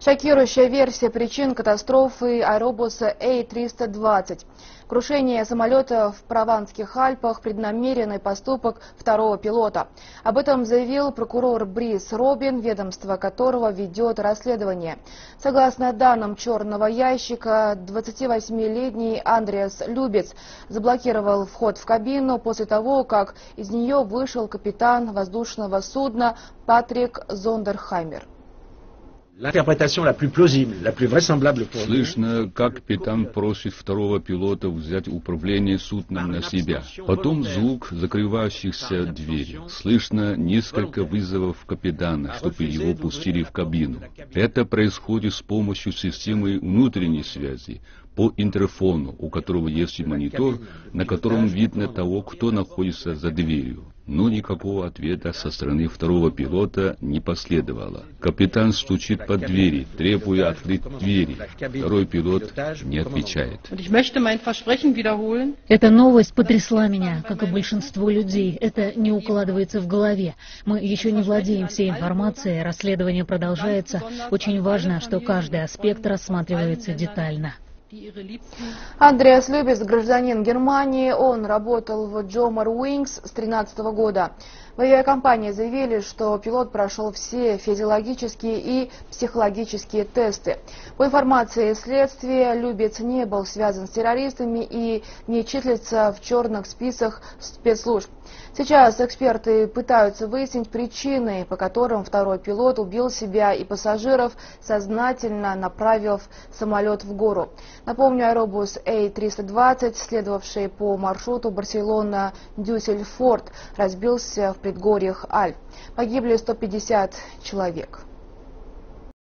Шокирующая версия причин катастрофы аэробуса A320. Крушение самолета в Прованских Альпах – преднамеренный поступок второго пилота. Об этом заявил прокурор Брис Робин, ведомство которого ведет расследование. Согласно данным черного ящика, 28-летний Андреас Любец заблокировал вход в кабину после того, как из нее вышел капитан воздушного судна Патрик Зондерхаймер. Слышно, как капитан просит второго пилота взять управление судном на себя. Потом звук закрывающихся дверей. Слышно несколько вызовов капитана, чтобы его пустили в кабину. Это происходит с помощью системы внутренней связи по интерфону, у которого есть монитор, на котором видно того, кто находится за дверью. Но никакого ответа со стороны второго пилота не последовало. Капитан стучит по двери, требуя открыть двери. Второй пилот не отвечает. Эта новость потрясла меня, как и большинство людей. Это не укладывается в голове. Мы еще не владеем всей информацией, расследование продолжается. Очень важно, что каждый аспект рассматривается детально. Андреас Любец – гражданин Германии. Он работал в Джомар Уингс с 2013 года. В авиакомпании заявили, что пилот прошел все физиологические и психологические тесты. По информации следствия, Любец не был связан с террористами и не числится в черных списках спецслужб. Сейчас эксперты пытаются выяснить причины, по которым второй пилот убил себя и пассажиров, сознательно направив самолет в гору. Напомню, аэробус A320, следовавший по маршруту Барселона-Дюссельдорф, разбился в предгорьях Альп. Погибли 150 человек.